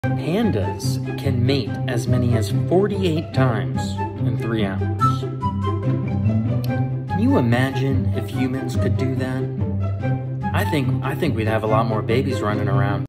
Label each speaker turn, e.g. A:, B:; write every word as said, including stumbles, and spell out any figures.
A: Pandas can mate as many as forty-eight times in three hours. Can you imagine if humans could do that? I think I think we'd have a lot more babies running around.